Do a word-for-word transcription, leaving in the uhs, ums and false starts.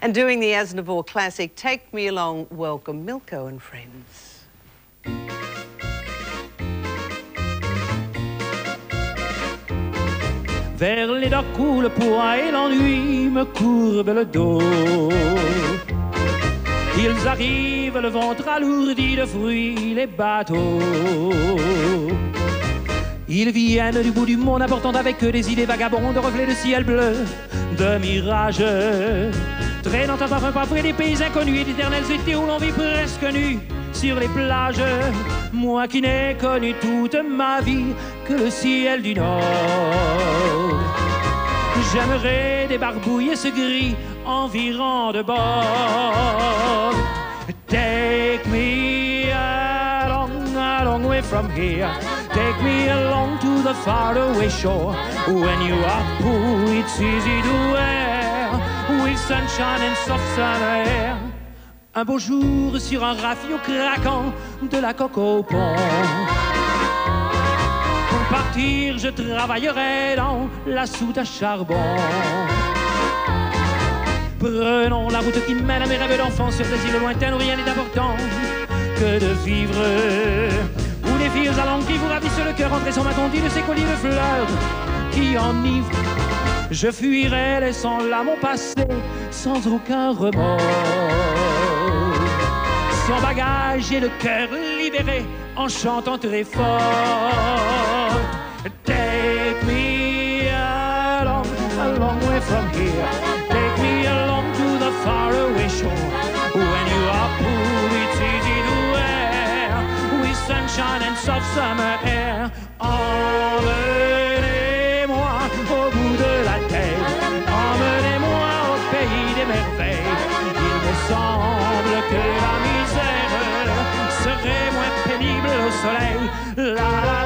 And doing the Aznavour classic, Take Me Along, welcome Milko and Friends. Vers les docks où le poids et l'ennui me courbent le dos. Ils arrivent, le ventre alourdi de fruits, les bateaux. Ils viennent du bout du monde, apportant avec eux des idées vagabondes, reflets de ciel bleu, de mirages. Traînant un parfum pas près des pays inconnus et d'éternels étés où l'on vit presque nu sur les plages. Moi qui n'ai connu toute ma vie que le ciel du Nord. J'aimerais débarbouiller ce gris environ de bord. Take me along, a long way from here. Take me along to the faraway shore. When you are poor, it's easy to wear, with sunshine and soft summer air. Un beau jour sur un rafio craquant de la coque au pont. Pour partir, je travaillerai dans la soute à charbon. Prenons la route qui mène à mes rêves d'enfant sur des îles lointaines où rien n'est important que de vivre. Où les filles à langue qui vous ravissent le cœur entre son bâton de ces colliers de fleurs qui enivrent. Je fuirai laissant là mon passé sans aucun remords. Sans bagage et le cœur libéré en chantant très fort. Take me along, a long way from here. Take me along to the faraway shore. When you are poor, it's easy to wear, with sunshine and soft summer air. Emmenez-moi au bout de la terre. Emmenez-moi au pays des merveilles. Il me semble que la misère serait moins pénible au soleil. La, la,